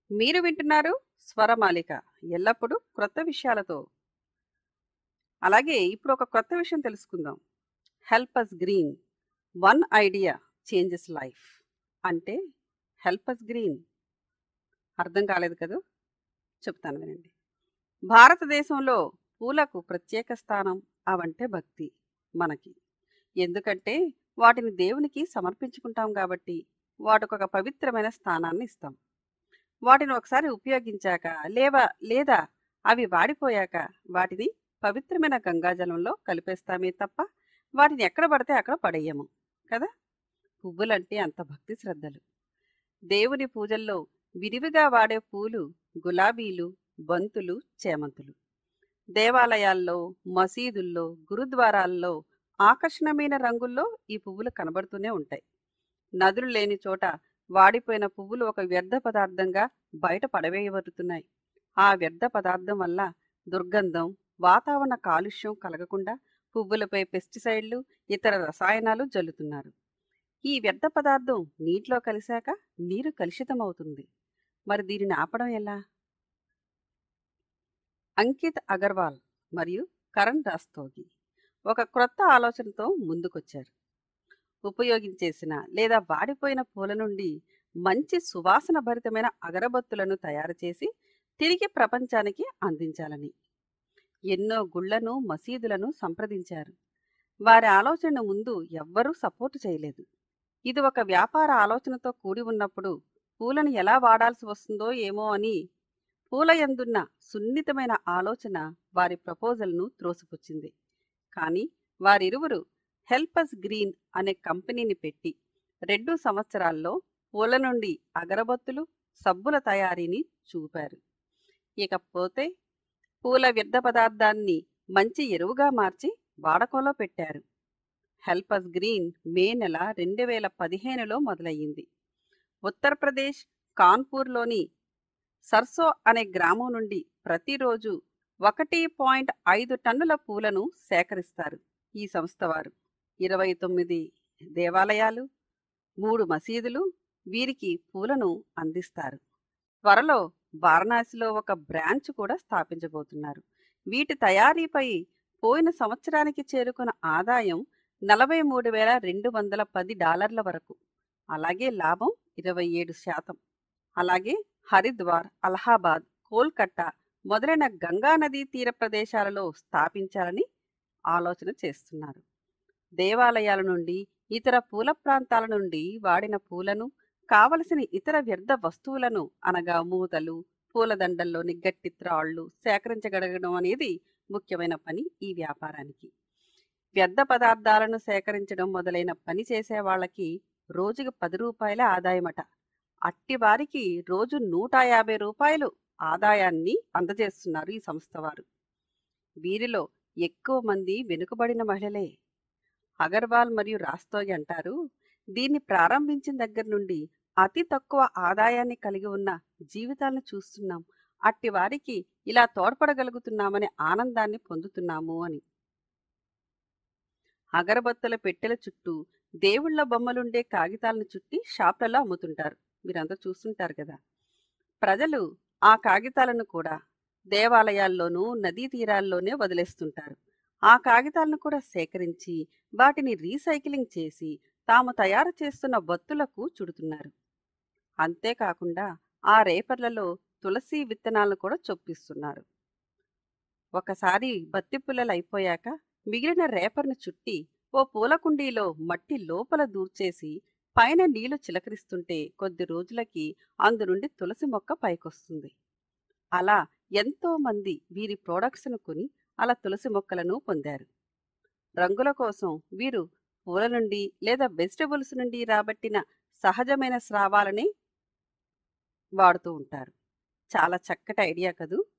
మీరు వింటున్నారు స్వరమాలిక. ఎల్లప్పుడూ క్రొత్త విషయాలతో. అలాగే ఇప్పుడు ఒక కొత్త విషయం తెలుసుకుందాం. Help us green. One idea changes life. అంటే హెల్ప్ అస్ గ్రీన్. అర్థం కాలేదు కదూ? చెప్తాను వినండి. భారతదేశంలో పూలకు ప్రత్యేక స్థానం, అవంటే భక్తి మనకి. ఎందుకంటే వాటిని దేవునికి సమర్పించుకుంటాం కాబట్టి వాటికొక పవిత్రమైన స్థానాన్ని ఇస్తాం. వాటిని ఒకసారి ఉపయోగించాక లేదా అవి వాడిపోయాక వాటిని పవిత్రమైన గంగాజలంలో కలిపేస్తామే తప్ప వాటిని ఎక్కడ పడితే అక్కడ పడేయము కదా. పువ్వులంటే అంత భక్తి శ్రద్ధలు. దేవుని పూజల్లో విరివిగా వాడే పూలు గులాబీలు, బంతులు, చేమంతులు. దేవాలయాల్లో, మసీదుల్లో, గురుద్వారాల్లో ఆకర్షణమైన రంగుల్లో ఈ పువ్వులు కనబడుతూనే ఉంటాయి. నదులు లేని చోట వాడిపోయిన పువ్వులు ఒక వ్యర్థ పదార్థంగా బయట పడవేయబడుతున్నాయి. ఆ వ్యర్థ పదార్థం వల్ల దుర్గంధం, వాతావరణ కాలుష్యం కలగకుండా పువ్వులపై పెస్టిసైడ్లు, ఇతర రసాయనాలు జల్లుతున్నారు. ఈ వ్యర్థ పదార్థం నీటిలో కలిశాక నీరు కలుషితమవుతుంది. మరి దీనిని ఆపడం ఎలా? అంకిత్ అగర్వాల్ మరియు కరణ్ రాస్తోగి ఒక క్రొత్త ఆలోచనతో ముందుకొచ్చారు. ఉపయోగించేసిన లేదా వాడిపోయిన పూల నుండి మంచి సువాసన భరితమైన అగరబత్తులను తయారు చేసి తిరిగి ప్రపంచానికి అందించాలని ఎన్నో గుళ్లను, మసీదులను సంప్రదించారు. వారి ఆలోచన ముందు ఎవ్వరూ సపోర్టు చేయలేదు. ఇది ఒక వ్యాపార ఆలోచనతో కూడి ఉన్నప్పుడు పూలను ఎలా వాడాల్సి వస్తుందో ఏమో అని పూల యందున్న సున్నితమైన ఆలోచన వారి ప్రపోజల్ను త్రోసిపుచ్చింది. కానీ వారిరువురు హెల్ప్ అస్ గ్రీన్ అనే కంపెనీని పెట్టి 2 సంవత్సరాల్లో పూల నుండి అగరబత్తులు, సబ్బుల తయారీని చూపారు. ఇకపోతే పూల వ్యర్థ పదార్థాన్ని మంచి ఎరువుగా మార్చి వాడకంలో పెట్టారు. హెల్ప్ అస్ గ్రీన్ మే నెల 2015లో మొదలయ్యింది. ఉత్తరప్రదేశ్ కాన్పూర్లోని సర్సో అనే గ్రామం నుండి ప్రతిరోజు 1.5 టన్నుల పూలను సేకరిస్తారు. ఈ సంస్థ వారు 29 దేవాలయాలు, 3 మసీదులు వీరికి పూలను అందిస్తారు. త్వరలో వారణాసిలో ఒక బ్రాంచ్ కూడా స్థాపించబోతున్నారు. వీటి తయారీపై పోయిన సంవత్సరానికి చేరుకున్న ఆదాయం $43,210 వరకు. అలాగే లాభం 27%. అలాగే హరిద్వార్, అలహాబాద్, కోల్కతా మొదలైన గంగా నదీ తీర ప్రదేశాలలో స్థాపించాలని ఆలోచన చేస్తున్నారు. దేవాలయాల నుండి, ఇతర పూల ప్రాంతాల నుండి వాడిన పూలను, కావలసిన ఇతర వ్యర్థ వస్తువులను అనగా మూతలు, పూలదండల్లోని గట్టి త్రాళ్లు సేకరించగలగడం అనేది ముఖ్యమైన పని ఈ వ్యాపారానికి. వ్యర్థ పదార్థాలను సేకరించడం మొదలైన పని చేసే వాళ్ళకి రోజుకి ₹10 ఆదాయమట. అట్టి వారికి రోజు ₹150 ఆదాయాన్ని అందజేస్తున్నారు ఈ సంస్థ వారు. వీరిలో ఎక్కువ మంది వెనుకబడిన మహిళలే. అగర్వాల్ మరియు రాస్తోగి అంటారు, దీన్ని ప్రారంభించిన దగ్గర నుండి అతి తక్కువ ఆదాయాన్ని కలిగి ఉన్న జీవితాలను చూస్తున్నాం. అట్టి వారికి ఇలా తోడ్పడగలుగుతున్నామనే ఆనందాన్ని పొందుతున్నాము అని. అగరబత్తుల పెట్టెల చుట్టూ దేవుళ్ల బొమ్మలుండే కాగితాలను చుట్టి షాప్లలో అమ్ముతుంటారు. మీరంతా చూస్తుంటారు కదా. ప్రజలు ఆ కాగితాలను కూడా దేవాలయాల్లోనూ, నదీ తీరాల్లోనే వదిలేస్తుంటారు. ఆ కాగితాలను కూడా సేకరించి వాటిని రీసైక్లింగ్ చేసి తాము తయారు చేస్తున్న బత్తులకు చుడుతున్నారు. అంతేకాకుండా ఆ రేపర్లలో తులసి విత్తనాలను కూడా చొప్పిస్తున్నారు. ఒకసారి బత్తి పుల్లలు అయిపోయాక మిగిలిన రేపర్ను చుట్టి ఓ పూలకుండీలో మట్టి లోపల దూర్చేసి పైన నీళ్లు చిలకరిస్తుంటే కొద్ది రోజులకి అందు నుండి తులసి మొక్క పైకొస్తుంది. అలా ఎంతో మంది వీరి ప్రోడక్ట్స్ను కొని అలా తులసి మొక్కలను పొందారు. రంగుల కోసం వీరు పూల నుండి లేదా వెజిటబుల్స్ నుండి రాబట్టిన సహజమైన స్రావాలని వాడుతూ ఉంటారు. చాలా చక్కటి ఐడియా కదూ.